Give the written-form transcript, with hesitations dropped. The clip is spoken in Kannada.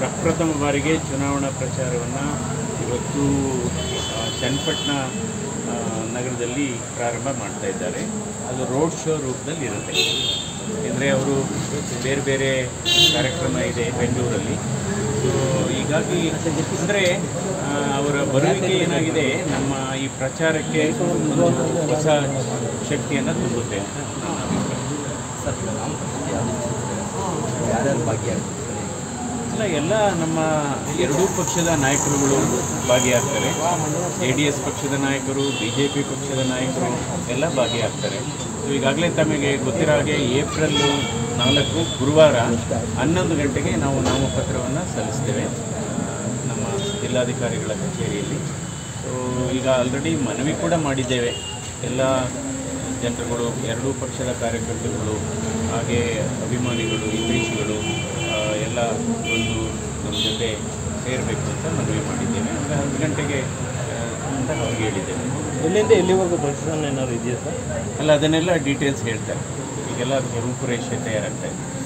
ಪ್ರಪ್ರಥಮ ಬಾರಿಗೆ ಚುನಾವಣಾ ಪ್ರಚಾರವನ್ನು ಇವತ್ತು ಚನ್ನಪಟ್ಟಣ ನಗರದಲ್ಲಿ ಪ್ರಾರಂಭ ಮಾಡ್ತಾ ಇದ್ದಾರೆ. ಅದು ರೋಡ್ ಶೋ ರೂಪದಲ್ಲಿ ಇರುತ್ತೆ. ಅಂದರೆ ಅವರು ಬೇರೆ ಬೇರೆ ಕಾರ್ಯಕ್ರಮ ಇದೆ ಬೆಂಗಳೂರಲ್ಲಿ. ಸೊ ಹೀಗಾಗಿ ಅಂದರೆ ಅವರ ಬರುವಿಕೆ ಏನಾಗಿದೆ ನಮ್ಮ ಈ ಪ್ರಚಾರಕ್ಕೆ ಒಂದು ಹೊಸ ಶಕ್ತಿಯನ್ನು ತುಂಬುತ್ತೆ ಅಂತ ಯಾರ್ಯಾರು ಭಾಗಿಯಾಗ್ತಾರೆ? ಎಲ್ಲ ನಮ್ಮ ಎರಡೂ ಪಕ್ಷದ ನಾಯಕರುಗಳು ಭಾಗಿಯಾಗ್ತಾರೆ. JDS ಪಕ್ಷದ ನಾಯಕರು, BJP ಪಕ್ಷದ ನಾಯಕರು ಎಲ್ಲ ಭಾಗಿಯಾಗ್ತಾರೆ. ಈಗಾಗಲೇ ತಮಗೆ ಗೊತ್ತಿರೋ ಹಾಗೆ ಏಪ್ರಿಲ್ 4 ಗುರುವಾರ 11 ಗಂಟೆಗೆ ನಾವು ನಾಮಪತ್ರವನ್ನು ಸಲ್ಲಿಸ್ತೇವೆ ನಮ್ಮ ಜಿಲ್ಲಾಧಿಕಾರಿಗಳ ಕಚೇರಿಯಲ್ಲಿ. ಸೊ ಈಗ ಆಲ್ರೆಡಿ ಮನವಿ ಕೂಡ ಮಾಡಿದ್ದೇವೆ. ಎಲ್ಲ ಜನರುಗಳು, ಎರಡೂ ಪಕ್ಷದ ಕಾರ್ಯಕರ್ತರುಗಳು, ಹಾಗೆ ಅಭಿಮಾನಿಗಳು, ಹಿತೈಷಿಗಳು ಎಲ್ಲ ಒಂದು ನಮ್ಮ ಜೊತೆ ಸೇರಬೇಕು ಅಂತ ಮನವಿ ಮಾಡಿದ್ದೇವೆ. 10 ಗಂಟೆಗೆ ಅಂತ ಅವ್ರಿಗೆ ಹೇಳಿದ್ದೇವೆ. ಎಲ್ಲಿಂದ ಎಲ್ಲಿವರೆಗೂ ಬಸ್ ಏನಾದ್ರು ಇದೆಯಾ ಸರ್? ಅಲ್ಲ, ಅದನ್ನೆಲ್ಲ ಡೀಟೇಲ್ಸ್ ಹೇಳ್ತಾರೆ. ಈಗೆಲ್ಲ ರೂಪುರೇಷೆ ತಯಾರಾಗ್ತಾ ಇದೆ.